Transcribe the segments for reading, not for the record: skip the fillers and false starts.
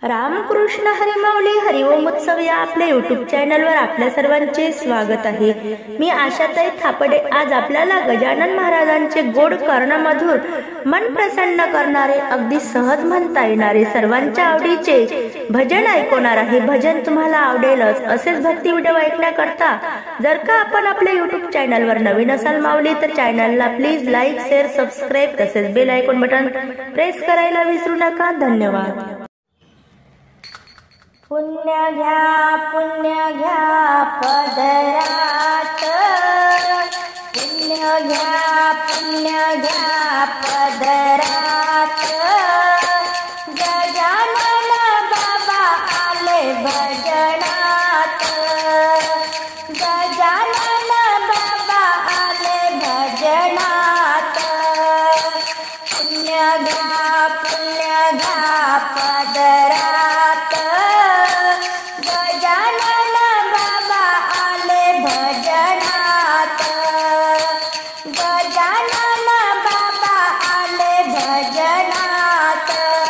रामकृष्ण हरिमाऊली हरिओम उत्सव या आपल्या यूट्यूब चॅनलवर आपल्या सर्वांचे स्वागत आहे। मी आशाताई थापडे आज आपल्याला गजानन महाराजांचे गोड कर्णमधुर मन प्रसन्न करणारे अगदी सहज म्हणता येणारे सर्वांच्या आवडीचे भजन ऐकवणार आहे। भजन तुम्हाला आवडेलच। असेच भक्ती व्हिडिओ ऐकण्याकरता जर का आपण आपल्या यूट्यूब चॅनलवर नवीन असाल माऊली तर चॅनलला प्लीज लाईक शेअर सबस्क्राईब तसेच बेल आयकॉन बटन प्रेस करायला विसरू नका। धन्यवाद। पुण्य घ्या पदरात, पुण्य घ्या पदरात, गजानन बाबा आले भजनात, गजानन बाबा आले भजनात। पुण्य घ्या पदरात, गजानन बाबा आले भजनात, गजानन बाबा आले भजनात।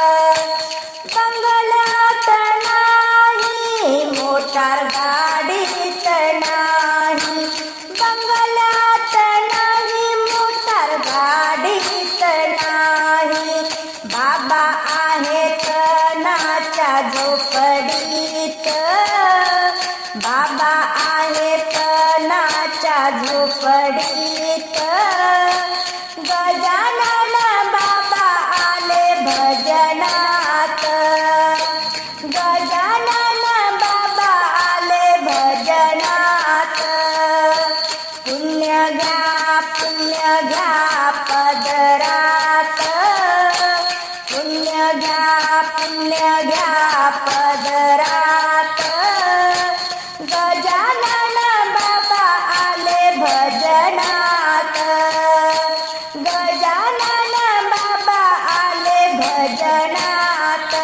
बंगल्यात नाही, मोटार गाडीत नाही, बंगल्यात नाही, मोटार गाडीत नाही, बाबा आहेत नाच्या झोपडीत, बाबा आहेत नाच्या झोपडीत, गजानन बाबा आले भजनात, गजानन बाबा आले भजनात। पुण्य घ्या पदरात, पुण्य घ्या पदरात, गजानन बाबा आले भजनात, गजानन बाबा आले भजनात।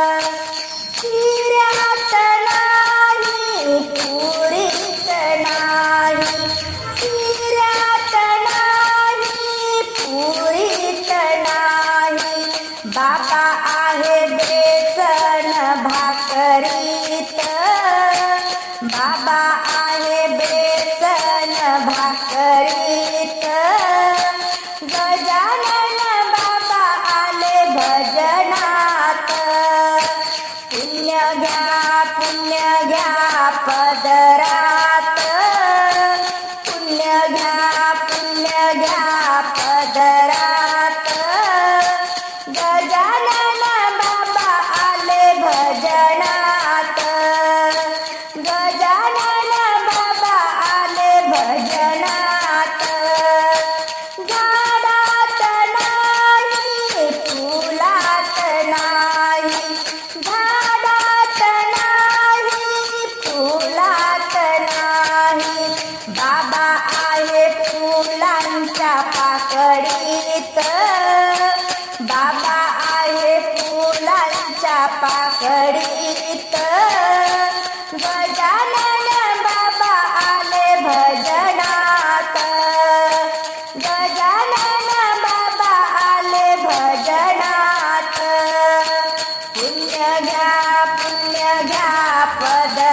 शिऱ्यात नाही, पुरीत नाही, शिऱ्यात नाही, पुरीत नाही, बाबा आहे बेसन भाकरीत, बाबा आहे बेसन भाकरीत, गजानन बाबा आले भजनात। पुण्य घ्या पदरात, पुण्य घ्या पदरात, गजानन बाबा आले भजनात, गजानन बाबा आले भजनात। झाडात नाही, फुलात नाही, झाडात नाही, फुलात नाही, बाबा आहे फुलांच्या पाकळीत, बाबा आहे फुलांच्या पाकळीत, गजानन बाबा आले भजनात, गजानन बाबा आले भजनात। पुण्य घ्या पदरात,